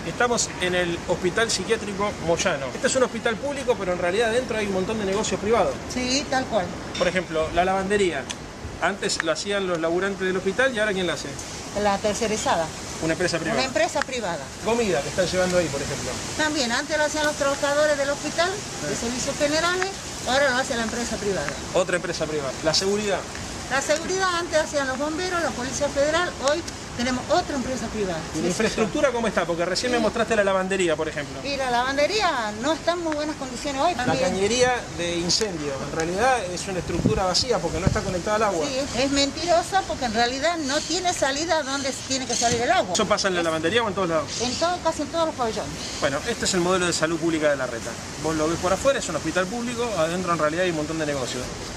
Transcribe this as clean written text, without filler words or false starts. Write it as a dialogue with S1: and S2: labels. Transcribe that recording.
S1: Estamos en el Hospital Psiquiátrico Moyano. Este es un hospital público, pero en realidad adentro hay un montón de negocios privados.
S2: Sí, tal cual.
S1: Por ejemplo, la lavandería. Antes lo hacían los laburantes del hospital y ahora ¿quién la hace?
S2: La tercerizada.
S1: Una empresa privada.
S2: Una empresa privada.
S1: Comida que están llevando ahí, por ejemplo.
S2: También, antes lo hacían los trabajadores del hospital, de servicios generales, ahora lo hace la empresa privada.
S1: Otra empresa privada. La seguridad.
S2: La seguridad antes hacían los bomberos, la Policía Federal, hoy tenemos otra empresa privada.
S1: ¿Y la infraestructura cómo está? Porque recién me mostraste la lavandería, por ejemplo.
S2: Y la lavandería no está en muy buenas condiciones hoy.
S1: La cañería de incendio, en realidad es una estructura vacía porque no está conectada al agua.
S2: Sí, es mentirosa porque en realidad no tiene salida donde tiene que salir el agua.
S1: ¿Eso pasa en la lavandería o en todos lados?
S2: Casi en todos los pabellones.
S1: Bueno, este es el modelo de salud pública de La Reta. Vos lo ves por afuera, es un hospital público, adentro en realidad hay un montón de negocios.